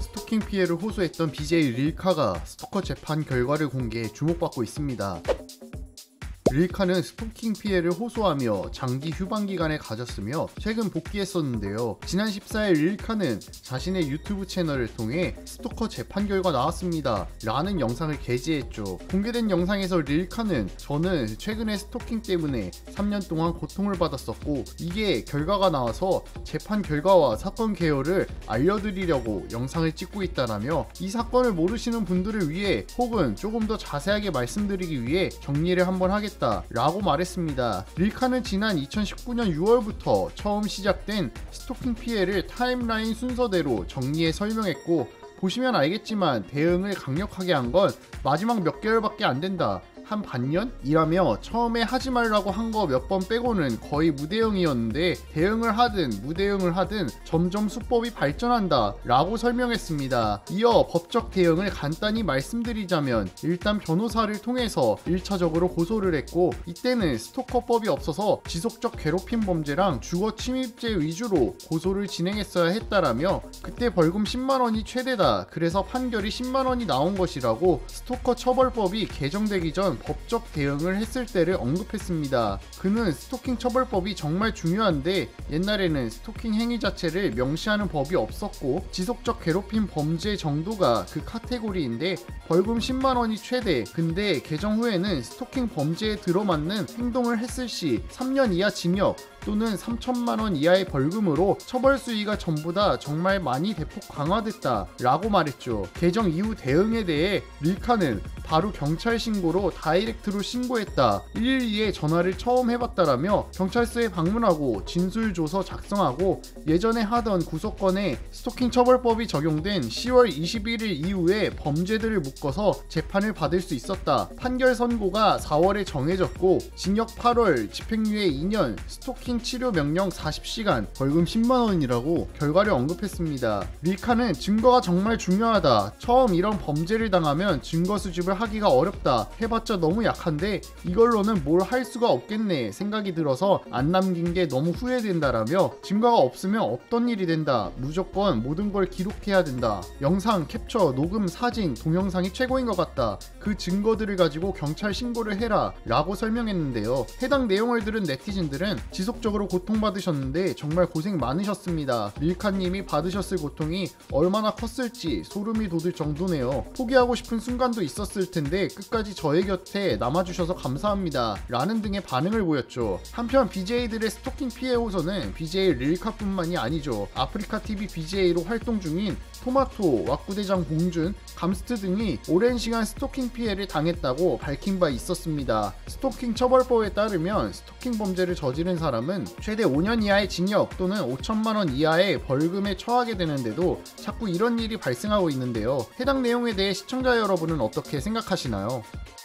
스토킹 피해를 호소했던 BJ 릴카가 스토커 재판 결과를 공개해 주목받고 있습니다. 릴카는 스토킹 피해를 호소하며 장기 휴방 기간을 가졌으며 최근 복귀했었는데요. 지난 14일 릴카는 자신의 유튜브 채널을 통해 스토커 재판 결과 나왔습니다 라는 영상을 게재했죠. 공개된 영상에서 릴카는 저는 최근에 스토킹 때문에 3년 동안 고통을 받았었고 이게 결과가 나와서 재판 결과와 사건 개요를 알려드리려고 영상을 찍고 있다라며 이 사건을 모르시는 분들을 위해 혹은 조금 더 자세하게 말씀드리기 위해 정리를 한번 하겠다 라고 말했습니다. 릴카는 지난 2019년 6월부터 처음 시작된 스토킹 피해를 타임라인 순서대로 정리해 설명했고 보시면 알겠지만 대응을 강력하게 한 건 마지막 몇 개월밖에 안 된다. 한 반년이라며 처음에 하지 말라고 한 거 몇 번 빼고는 거의 무대응이었는데 대응을 하든 무대응을 하든 점점 수법이 발전한다 라고 설명했습니다. 이어 법적 대응을 간단히 말씀드리자면 일단 변호사를 통해서 1차적으로 고소를 했고 이때는 스토커법이 없어서 지속적 괴롭힘 범죄랑 주거 침입죄 위주로 고소를 진행했어야 했다라며 그때 벌금 10만원이 최대다. 그래서 판결이 10만원이 나온 것이라고 스토커 처벌법이 개정되기 전 법적 대응을 했을 때를 언급했습니다. 그는 스토킹 처벌법이 정말 중요한데 옛날에는 스토킹 행위 자체를 명시하는 법이 없었고 지속적 괴롭힘 범죄 정도가 그 카테고리인데 벌금 10만원이 최대. 근데 개정 후에는 스토킹 범죄에 들어맞는 행동을 했을 시 3년 이하 징역 또는 3천만원 이하의 벌금으로 처벌 수위가 전보다 정말 많이 대폭 강화됐다 라고 말했죠. 개정 이후 대응에 대해 릴카는 바로 경찰 신고로 다이렉트로 신고했다. 112에 전화를 처음 해봤다라며 경찰서에 방문하고 진술조서 작성하고 예전에 하던 구속건에 스토킹 처벌법이 적용된 10월 21일 이후에 범죄들을 묶어서 재판을 받을 수 있었다. 판결 선고가 4월에 정해졌고 징역 8월, 집행유예 2년, 스토킹 치료 명령 40시간, 벌금 10만원이라고 결과를 언급했습니다. 릴카는 증거가 정말 중요하다. 처음 이런 범죄를 당하면 증거 수집을 하기가 어렵다. 해봤자 너무 약한데 이걸로는 뭘 할 수가 없겠네 생각이 들어서 안 남긴 게 너무 후회된다라며 증거가 없으면 없던 일이 된다. 무조건 모든 걸 기록해야 된다. 영상, 캡처, 녹음, 사진, 동영상이 최고인 것 같다. 그 증거들을 가지고 경찰 신고를 해라 라고 설명했는데요. 해당 내용을 들은 네티즌들은 지속적으로 고통받으셨는데 정말 고생 많으셨습니다. 릴카님이 받으셨을 고통이 얼마나 컸을지 소름이 돋을 정도네요. 포기하고 싶은 순간도 있었을 텐데 끝까지 저의 곁에 남아주셔서 감사합니다 라는 등의 반응을 보였죠. 한편 BJ들의 스토킹 피해 호소는 BJ 릴카뿐만이 아니죠. 아프리카TV BJ로 활동 중인 토마토, 왁구대장 봉준, 감스트 등이 오랜 시간 스토킹 피해를 당했다고 밝힌 바 있었습니다. 스토킹 처벌법에 따르면 스토킹 범죄를 저지른 사람은 최대 5년 이하의 징역 또는 5천만원 이하의 벌금에 처하게 되는데도 자꾸 이런 일이 발생하고 있는데요. 해당 내용에 대해 시청자 여러분은 어떻게 생각하시나요?